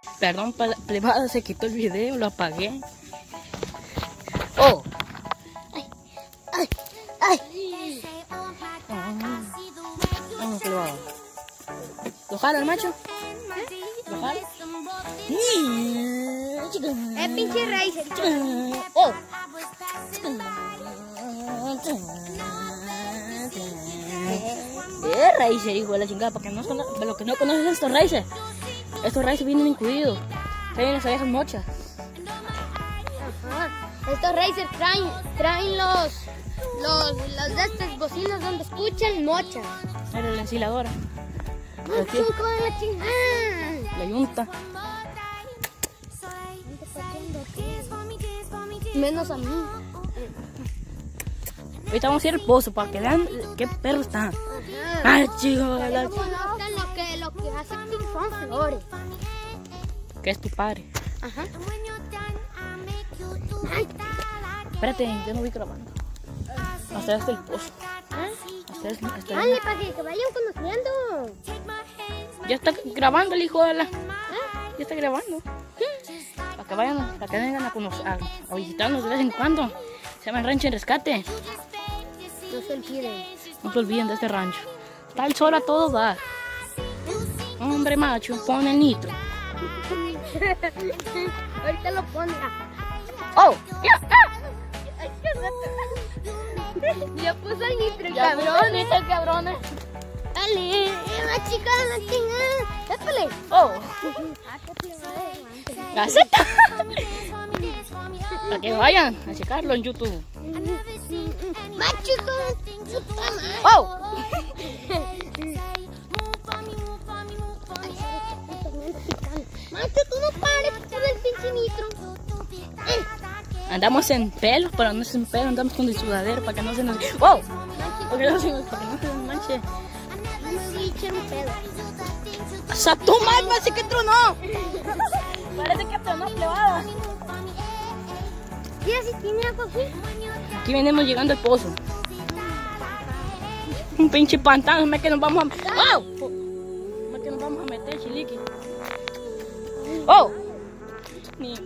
Perdón, plebada, se quitó el video, lo apagué. Oh. Ay, ay, ay. Vamos, plebada. ¿Lo jala el macho? ¿Lo jala? Pinche Racer. Oh. Racer, hijo de la chingada, para los que no conocen estos Racer vienen incluidos. Traen las orejas mochas. Ajá. Estos Racer traen los de estas bocinas donde escuchan mochas. Era la ensiladora. Chico de la chingada. La yunta. Menos a mí. Ahorita vamos a ir al pozo para que vean qué perro está. Ay, chico. Conozcan lo que hace aquí son flores. Que es tu padre. Ajá. Espérate, yo no voy grabando. Hasta este el pozo. Dale, para que vayan conociendo. Ya está grabando el hijo de la... Ya está grabando. Para que vengan a visitarnos de vez en cuando. Se llama el Rancho en Rescate. No se olviden. No se olviden de este rancho. Está el sol a todo dar. Hombre macho, pon el nitro. Ahorita lo pone. ¡Oh! Ya puso el nitro, el cabrón. cabrón. El cabrón. Dale, la chica de la chingada. Épale. ¡Oh! ¡Gaceta! Para que vayan a checarlo en YouTube. Macho, ¡Oh! Macho, tú no pares por el pinche nitro. Andamos en pelo, pero no es en pelo, andamos con el sudadero para que no se nos... ¡Wow! Para que no se nos manche. Sí, echar un pedo. ¡O sea, tú mal, parece que tronó! Parece que tronó, plebada. Mira si tiene agua aquí. Aquí venimos llegando al pozo. Un pinche pantano, es que nos vamos a... ¡Oh! Es que nos vamos a meter, chiliqui. ¡Oh! Ni...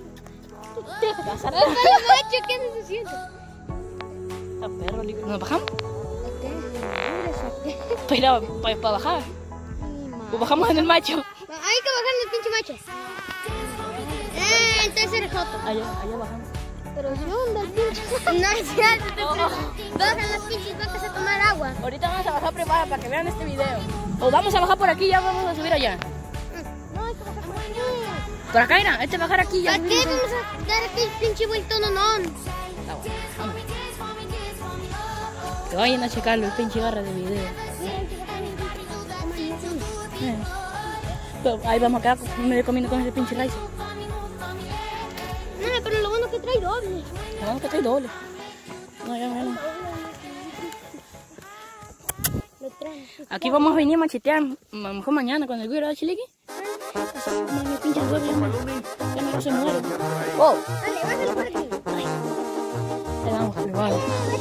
Macho, ¿qué andas haciendo? Está perro, ¿nos bajamos? Para bajar. Pues bajamos en el macho. Hay que bajar el pinche macho. Entonces eres joto. Allá bajamos. Pero ¿qué onda el pinche? No es cierto. Bajan las pinches vacas a tomar agua. Ahorita vamos a bajar privada para que vean este video. O vamos a bajar por aquí y ya vamos a subir allá. No, hay que bajar por aquí. Por acá, mira, hay que bajar aquí ya. ¿Para qué vamos a dar aquí el pinche vuelto nonón? Está bueno, vamos. Que vayan a checarlo, el pinche garra de video. Pero ahí vamos a quedar medio comiendo con ese pinche Racer. No, pero lo bueno es que trae doble. Lo bueno es que trae doble. No, ya. Aquí vamos a venir a machetear, a lo mejor mañana con el güiro de Chiliqui. Mi pinche huevo ya no se muere. ¡Oh! Dale, bájale por aquí. Le damos a probar.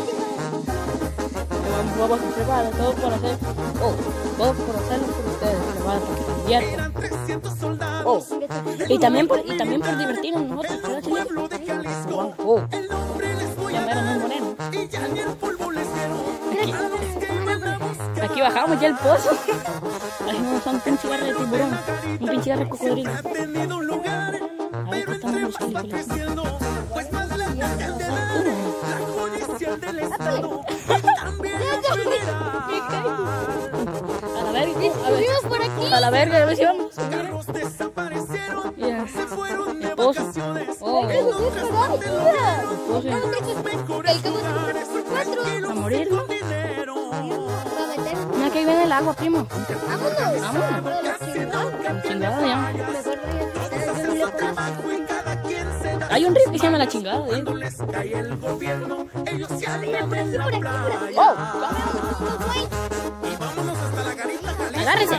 Vamos a preparar todo por hacer. Oh, todo por hacerlo por ustedes, preparar para que se diviertan. Oh, y también por divertirnos nosotros, ¿verdad, Chiliqui? Oh, ya me era muy moreno. Aquí bajamos ya el pozo. Ahí nos son un pinche garra de tiburón, un pinche garra de cocodrilo. A ver qué estamos buscando. A la verga, a ver si vamos. Yeah. El pozo. Oh. El pozo. A morir, ¿no? Mira que ahí viene el agua, primo. Vámonos. Chingada ya. Hay un río que se llama La Chingada, ¿eh? ¡Oh! ¡Agárrese!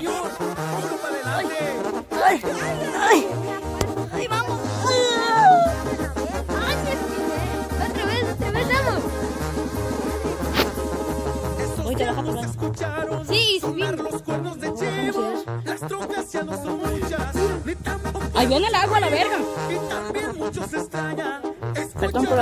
¡Ay! ¡Ay! ¡Ay, vamos! Otra vez, vamos. Hoy te bajas por la... Sí, subimos. ¿Cómo se hace? Ahí viene el agua, la verga. Perdón por la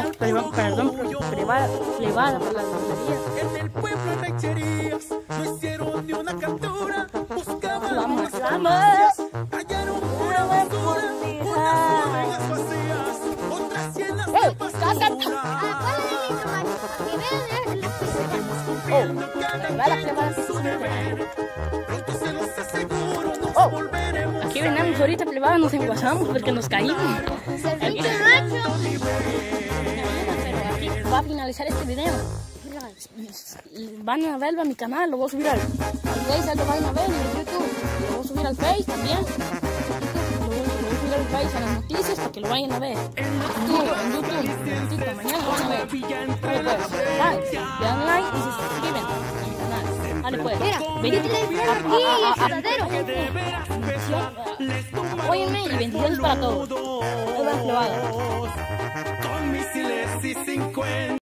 privada por la grosería. En el pueblo de lecherías no hicieron ni una captura. Buscaban hallaron pura basura. Unas bodegas vacías, otras llenas de basura. Aquí venimos ahorita privada, nos enguasamos porque nos caímos. Va a finalizar este video. Van a verlo a mi canal, lo voy a subir al Face, lo van a ver en YouTube. Lo voy a subir al Face también. Lo voy a subir al Face a las noticias para que lo vayan a ver. En YouTube, mañana lo van a ver. Vale pues, le dan like y se suscriben a mi canal. Vale pues, apóyenme y bendiciones para todos. Con misiles y 50.